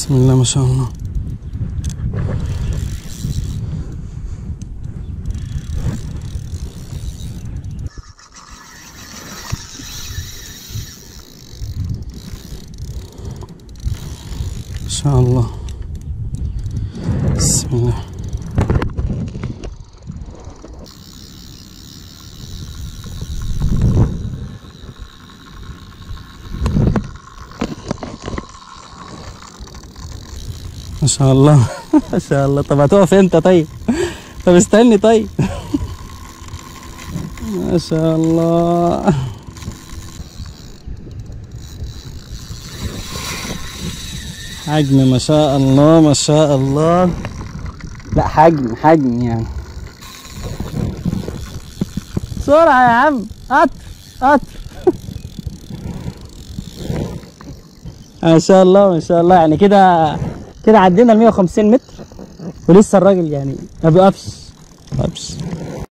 بسم الله ما شاء الله. ما شاء الله. بسم الله. ما شاء الله. ما شاء الله. طب هتقف انت طيب؟ طب استني طيب. ما شاء الله. حجم ما شاء الله ما شاء الله. لا حجم يعني. بسرعة يا عم. قطر. ما شاء الله ما شاء الله. يعني كده عدينا ال 150 متر ولسه الراجل يعني ما بيقفش.